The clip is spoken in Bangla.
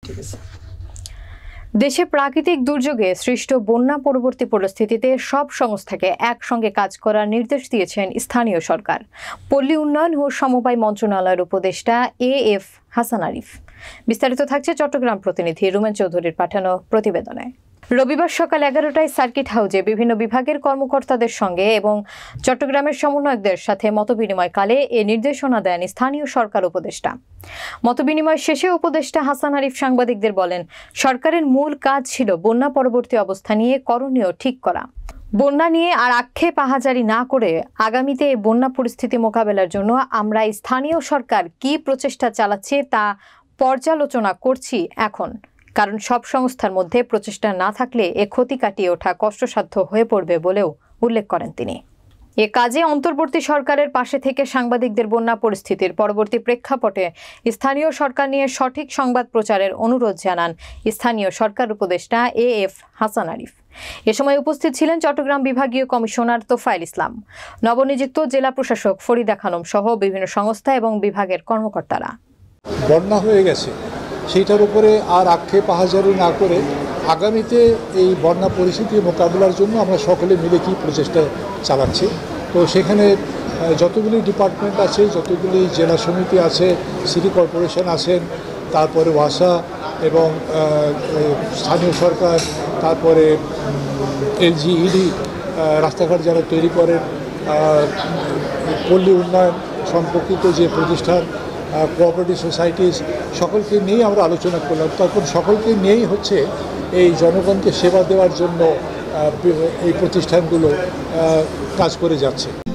ঠিক আছে। দেশে প্রাকৃতিক দুর্যোগে সৃষ্ট বন্যা পরবর্তী পরিস্থিতিতে সব সংস্থাকে একসঙ্গে কাজ করার নির্দেশ দিয়েছেন স্থানীয় সরকার। পল্লী উন্নয়ন ও সমবায় মন্ত্রণালয়ের উপদেষ্টা AF হাসান আরিফ। বিস্তারিত থাকছে চট্টগ্রাম প্রতিনিধি রুমেন চৌধুরীর পাঠানো প্রতিবেদনে। রবিবার সকাল 11টায় সার্কিট হাউজে বিভিন্ন বিভাগের কর্মকর্তাদের সঙ্গে এবং চট্টগ্রামের সমন্বয়কদের সাথে মতবিনিময়কালে এ নির্দেশনা দেন স্থানীয় সরকার উপদেষ্টা। মতবিনিময় শেষে উপদেষ্টা হাসান আরিফ সাংবাদিকদের বলেন, সরকারের মূল কাজ ছিল বন্যা পরবর্তী অবস্থা নিয়ে করণীয় ঠিক করা। বন্যা নিয়ে আর আক্ষেপ আহাজারি না করে আগামীতে এই বন্যা পরিস্থিতি মোকাবেলার জন্য আমরা স্থানীয় সরকার কী প্রচেষ্টা চালাচ্ছে তা পর্যালোচনা করছি এখন। কারণ সব সংস্থার মধ্যে প্রচেষ্টা না থাকলে এ ক্ষতি কাটিয়ে ওঠা কষ্টসাধ্য হয়ে পড়বে বলেও উল্লেখ করেন তিনি। এ কাজে অন্তর্বর্তী সরকারের পাশে থেকে সাংবাদিকদের বন্যা পরিস্থিতির পরবর্তী প্রেক্ষাপটে স্থানীয় সরকার নিয়ে সঠিক সংবাদ প্রচারের অনুরোধ জানান স্থানীয় সরকার উপদেষ্টা AF হাসান আরিফ। এ সময় উপস্থিত ছিলেন চট্টগ্রাম বিভাগীয় কমিশনার তোফায়েল ইসলাম, নবনিযুক্ত জেলা প্রশাসক ফরিদা খানম সহ বিভিন্ন সংস্থা এবং বিভাগের কর্মকর্তারা। বন্যা হয়ে গেছে, সেইটার উপরে আর আক্ষেপ আহাজারি না করে আগামীতে এই বন্যা পরিস্থিতি মোকাবিলার জন্য আমরা সকলে মিলে কি প্রচেষ্টা চালাচ্ছি। তো সেখানে যতগুলি ডিপার্টমেন্ট আছে, যতগুলি জেলা সমিতি আছে, সিটি কর্পোরেশন আছেন, তারপরে ওয়াসা এবং স্থানীয় সরকার, তারপরে LGED রাস্তাঘাট যারা তৈরি করেন, পল্লী উন্নয়ন সম্পর্কিত যে প্রতিষ্ঠান, কোঅপারেটিভ সোসাইটিস, সকলকে নিয়েই আমরা আলোচনা করলাম। তখন সকলকে নিয়েই হচ্ছে এই জনগণকে সেবা দেওয়ার জন্য এই প্রতিষ্ঠানগুলো কাজ করে যাচ্ছে।